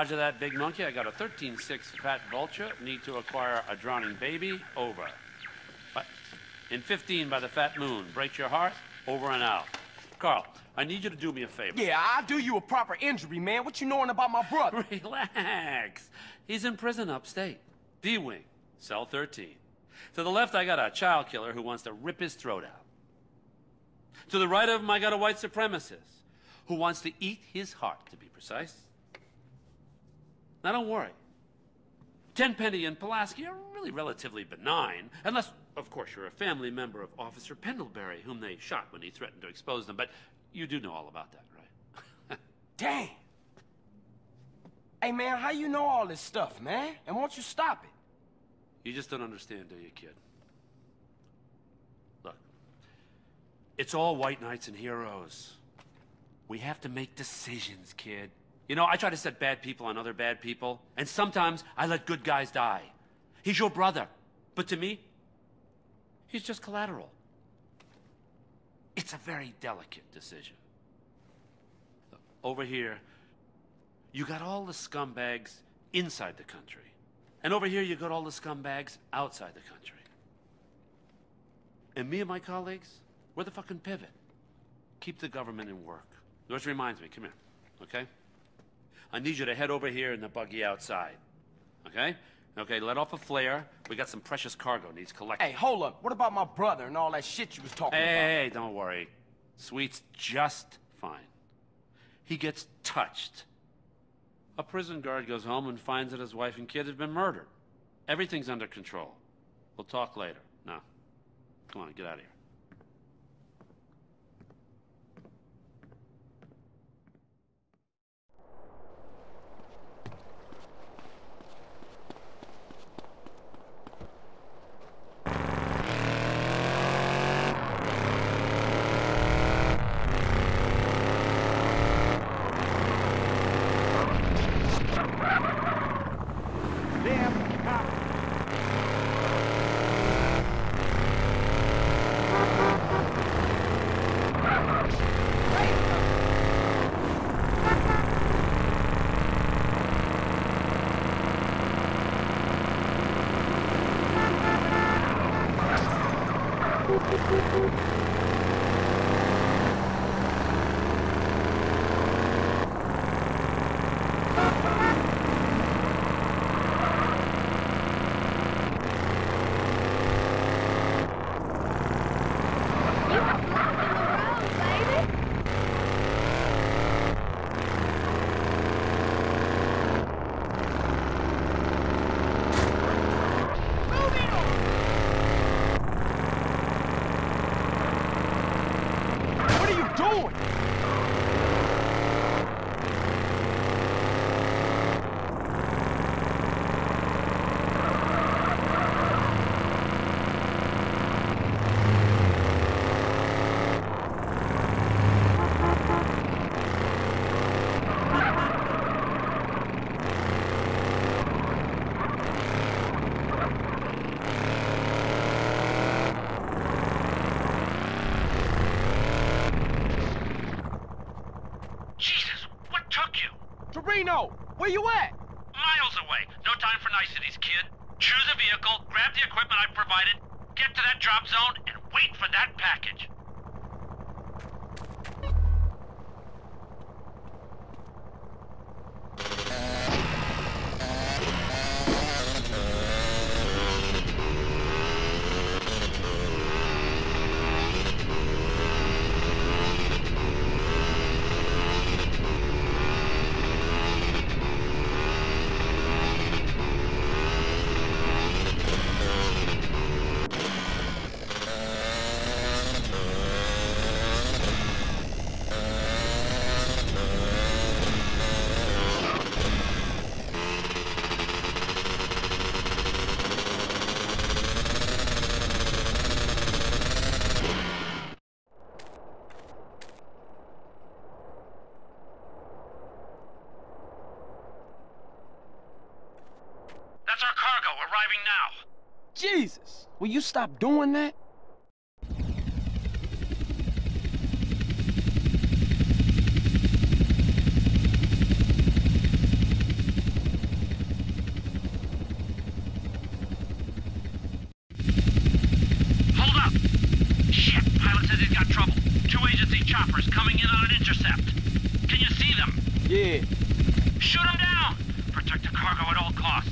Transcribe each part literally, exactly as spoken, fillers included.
Roger that, big monkey. I got a thirteen six fat vulture. Need to acquire a drowning baby. Over. What? In fifteen by the fat moon. Break your heart. Over and out. Carl, I need you to do me a favor. Yeah, I'll do you a proper injury, man. What you knowing about my brother? Relax. He's in prison upstate. D-Wing, cell thirteen. To the left, I got a child killer who wants to rip his throat out. To the right of him, I got a white supremacist who wants to eat his heart, to be precise. Now, don't worry. Tenpenny and Pulaski are really relatively benign, unless, of course, you're a family member of Officer Pendlebury, whom they shot when he threatened to expose them. But you do know all about that, right? Dang. Hey, man, how you know all this stuff, man? And won't you stop it? You just don't understand, do you, kid? Look, it's all white knights and heroes. We have to make decisions, kid. You know, I try to set bad people on other bad people, and sometimes I let good guys die. He's your brother, but to me, he's just collateral. It's a very delicate decision. Over here, you got all the scumbags inside the country. And over here, you got all the scumbags outside the country. And me and my colleagues, we're the fucking pivot. Keep the government in work. Which reminds me, come here, okay? I need you to head over here in the buggy outside, okay? Okay, let off a flare. We got some precious cargo needs collected. Hey, hold up. What about my brother and all that shit you was talking hey, about? Hey, hey, don't worry. Sweet's just fine. He gets touched. A prison guard goes home and finds that his wife and kid have been murdered. Everything's under control. We'll talk later. Now, come on, get out of here. Where you at? Miles away. No time for niceties, kid. Choose a vehicle, grab the equipment I've provided, get to that drop zone, and wait for that package. That's our cargo, arriving now. Jesus! Will you stop doing that? Yeah. Shoot him down! Protect the cargo at all costs.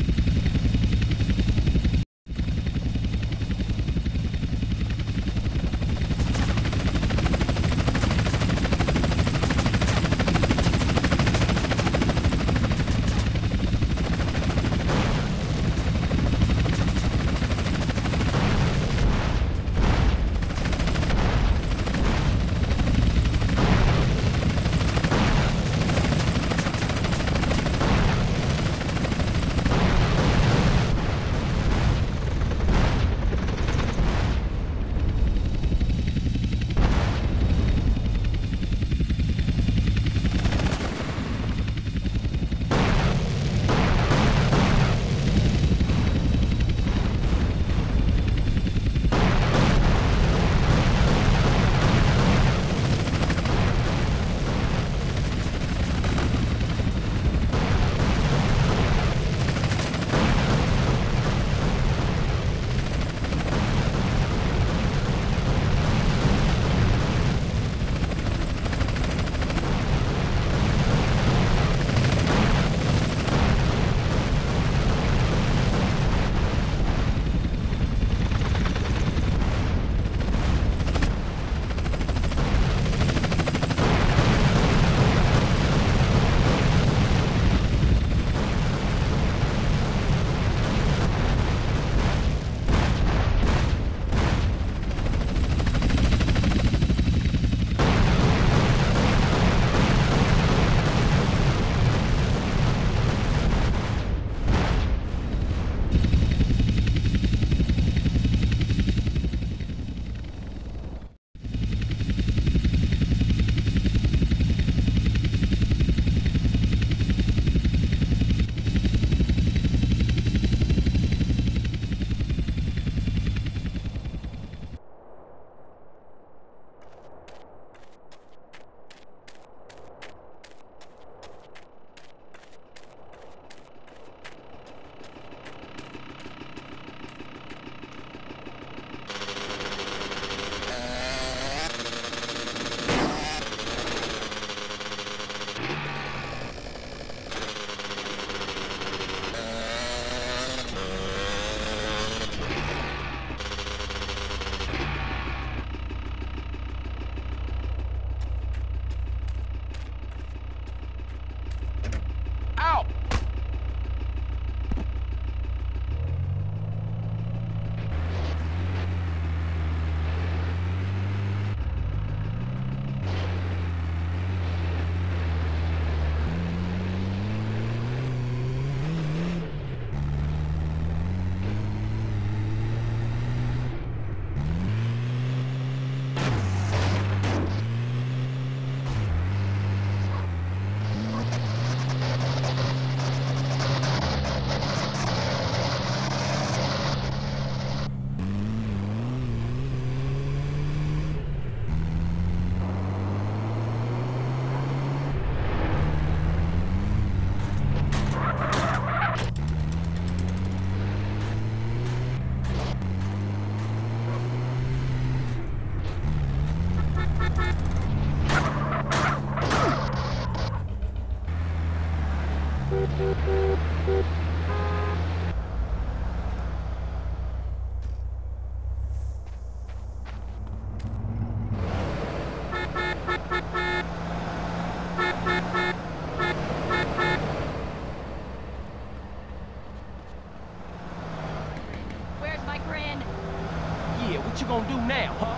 What you gonna do now, huh?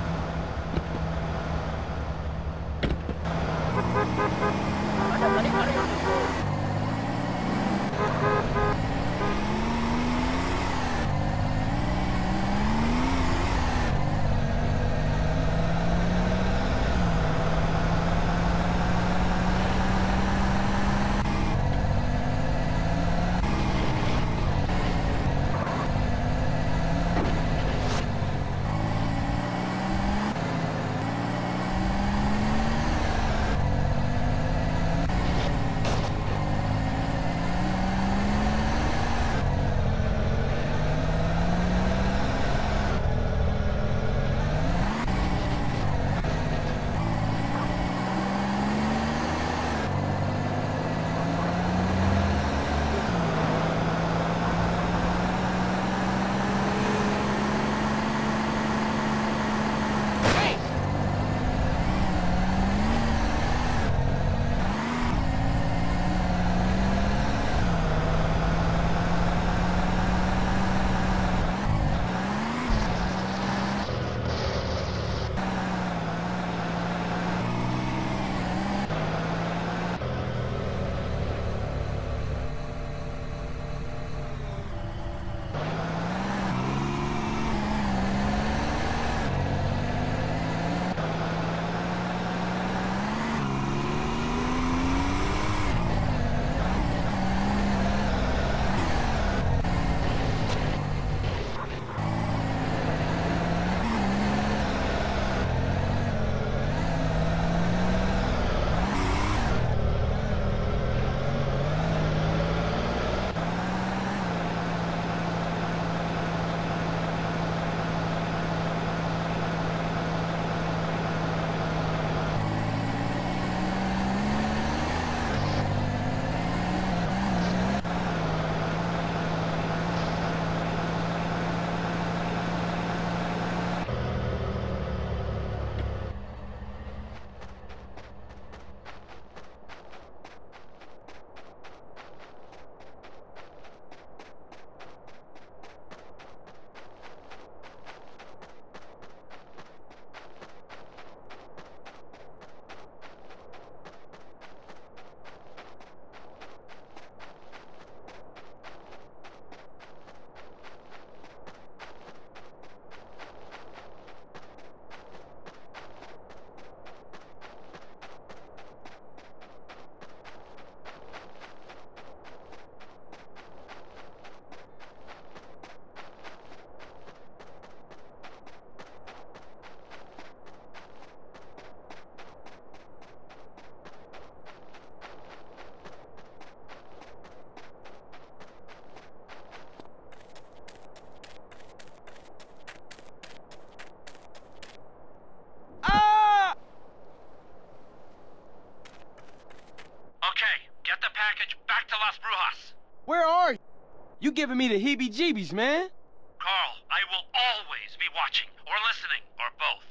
you giving me the heebie-jeebies, man. Carl, I will always be watching, or listening, or both.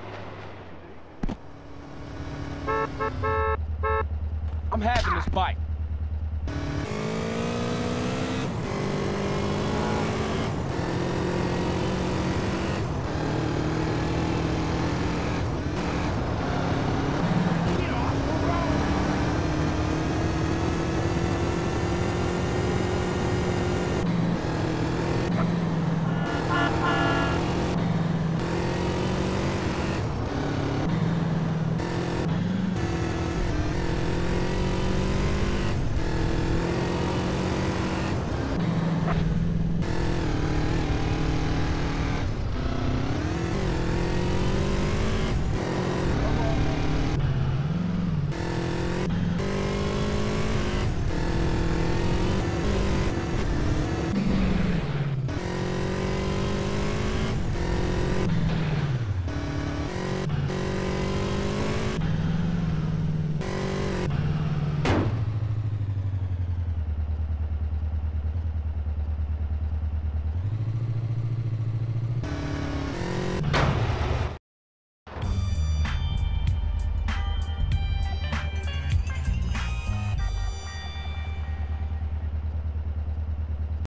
I'm having this bike.